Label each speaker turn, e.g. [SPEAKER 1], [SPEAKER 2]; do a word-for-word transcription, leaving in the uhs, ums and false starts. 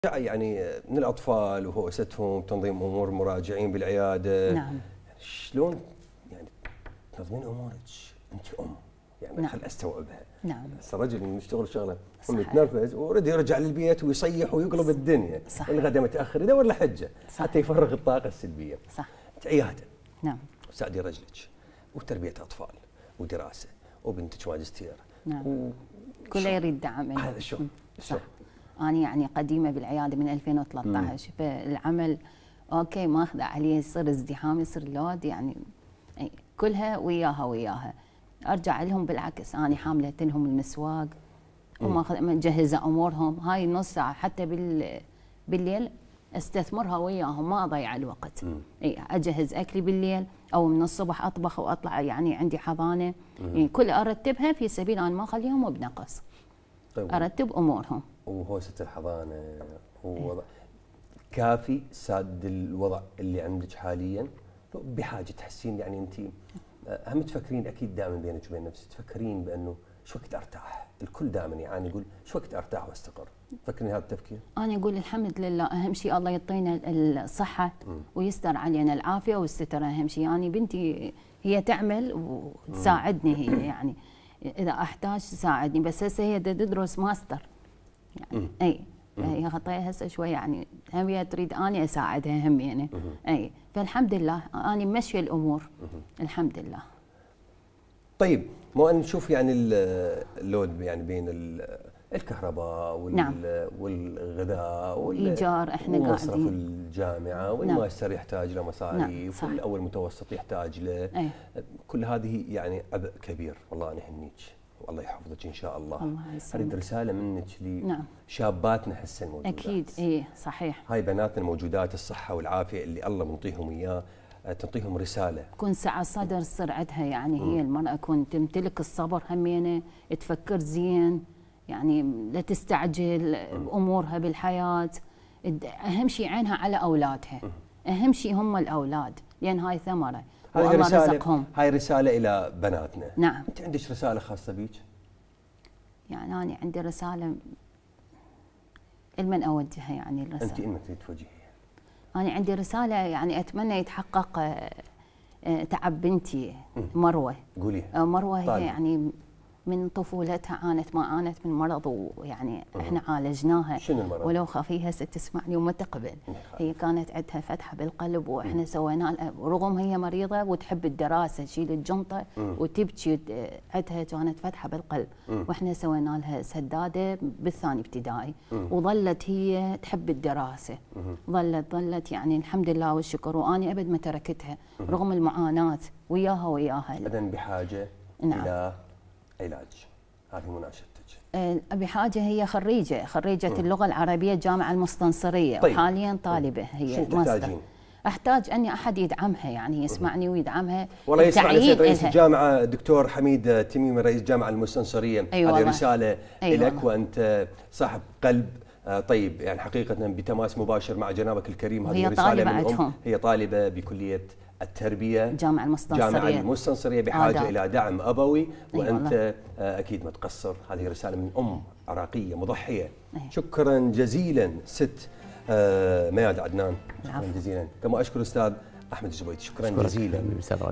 [SPEAKER 1] يعني من الاطفال وهوستهم تنظيم امور المراجعين بالعياده.
[SPEAKER 2] نعم.
[SPEAKER 1] شلون يعني تنظمين امورك انت ام؟ يعني
[SPEAKER 2] نعم.
[SPEAKER 1] خل استوعبها.
[SPEAKER 2] نعم.
[SPEAKER 1] بس الرجل يشتغل شغله هم يتنرفز ويرد يرجع للبيت ويصيح ويقلب الدنيا.
[SPEAKER 2] صح.
[SPEAKER 1] الغداء متاخر يدور له حجه حتى يفرغ الطاقه السلبيه.
[SPEAKER 2] صح.
[SPEAKER 1] عياده.
[SPEAKER 2] نعم.
[SPEAKER 1] ساعدي رجلك وتربيه اطفال ودراسه وبنتك ماجستير.
[SPEAKER 2] نعم.
[SPEAKER 1] و...
[SPEAKER 2] كله يريد دعم.
[SPEAKER 1] هذا شلون؟
[SPEAKER 2] صح. أنا يعني قديمة بالعيادة من ألفين وثلاثة عشر، فالعمل أوكي ماخذة عليه، يصير ازدحام، يصير لود، يعني كلها وياها وياها. أرجع لهم بالعكس، أنا حاملة لهم المسواق وماخذ مجهزة أمورهم. هاي نص ساعة حتى بال بالليل استثمرها وياهم، ما أضيع الوقت. اي أجهز أكلي بالليل أو من الصبح أطبخ وأطلع، يعني عندي حضانة، يعني كل أرتبها في سبيل أن ما أخليهم بنقص. طيب. أرتب أمورهم.
[SPEAKER 1] وهوسة الحضانة ووضع كافي ساد الوضع اللي عندك حاليا؟ بحاجة تحسين يعني أنت هم تفكرين أكيد دائما بينك وبين نفسك تفكرين بأنه شو وقت أرتاح؟ الكل دائما يعني يقول شو وقت أرتاح وأستقر؟ تفكرين هذا التفكير؟
[SPEAKER 2] أنا أقول الحمد لله، أهم شيء الله يعطينا الصحة م. ويستر علينا العافية والستر. أهم شيء يعني بنتي هي تعمل وتساعدني، هي يعني إذا أحتاج تساعدني، بس هسه هي تدرس ماستر يعني. اي هي خطيها هسه شوي، يعني هم هي تريد اني اساعدها هم يعني. اي فالحمد لله اني ماشيه الامور الحمد لله.
[SPEAKER 1] طيب مو ان نشوف يعني اللود يعني بين الكهرباء وال نعم. والغذاء
[SPEAKER 2] والايجار، احنا قاعدين
[SPEAKER 1] ومصرف الجامعه والماستر نعم. يحتاج له مصاريف، نعم. او المتوسط يحتاج له. أي. كل هذه يعني عبء كبير. والله انا اهنيك والله يحفظك ان شاء الله.
[SPEAKER 2] الله يسلمك.
[SPEAKER 1] اريد رساله منك لشاباتنا نعم. هسه الموجودات.
[SPEAKER 2] اكيد اي صحيح.
[SPEAKER 1] هاي بناتنا الموجودات الصحه والعافيه اللي الله منطيهم اياه، تعطيهم رساله.
[SPEAKER 2] تكون سعة صدر تصير عندها، يعني م. هي المراه تكون تمتلك الصبر همينه، تفكر زين، يعني لا تستعجل م. بامورها بالحياه. اهم شيء عينها على اولادها. م. اهم شيء هم الاولاد، لان هاي ثمره.
[SPEAKER 1] هاي رسالة هاي رسالة إلى بناتنا.
[SPEAKER 2] نعم.
[SPEAKER 1] أنت عندك رسالة خاصة بيك؟
[SPEAKER 2] يعني أنا عندي رسالة لمن أوجهها، يعني الرسالة.
[SPEAKER 1] أنت لمن تريد توجهيها؟
[SPEAKER 2] أنا عندي رسالة يعني أتمنى يتحقق تعب بنتي مروة.
[SPEAKER 1] قوليها.
[SPEAKER 2] مروة طالب. هي يعني من طفولتها عانت ما عانت من مرض، ويعني احنا عالجناها.
[SPEAKER 1] شنو المرض؟
[SPEAKER 2] ولو خفيها هسه تسمعني وما تقبل. هي كانت عندها فتحه بالقلب، واحنا سوينا لها، رغم هي مريضه وتحب الدراسه، تشيل الجنطه وتبكي، عندها كانت فتحه بالقلب، واحنا سوينا لها سداده بالثاني ابتدائي، وظلت هي تحب الدراسه. ظلت ظلت يعني الحمد لله والشكر، واني ابد ما تركتها رغم المعاناه وياها وياها.
[SPEAKER 1] اذا بحاجه نعم. الى علاج. هذه مناشدتك.
[SPEAKER 2] بحاجه، هي خريجه خريجه م. اللغه العربيه الجامعه المستنصريه. طيب. وحاليا طالبه هي.
[SPEAKER 1] شو تحتاجين؟
[SPEAKER 2] احتاج اني احد يدعمها، يعني يسمعني ويدعمها.
[SPEAKER 1] والله يسمع سيد رئيس الجامعه دكتور حميد تميمي رئيس الجامعه المستنصريه.
[SPEAKER 2] أيوة
[SPEAKER 1] هذه رساله
[SPEAKER 2] أيوة
[SPEAKER 1] لك، وانت صاحب قلب طيب، يعني حقيقه بتماس مباشر مع جنابك الكريم. هذه رساله من أم. هي طالبه بكليه التربيه
[SPEAKER 2] الجامعه المستنصريه.
[SPEAKER 1] الجامعه المستنصريه بحاجه آه الى دعم ابوي، وانت أيوة اكيد ما تقصر. هذه رساله من ام عراقيه مضحيه. أيوة. شكرا جزيلا ست مياد عدنان، شكرا جزيلا. كما اشكر استاذ احمد الزبيدي، شكرا جزيلا.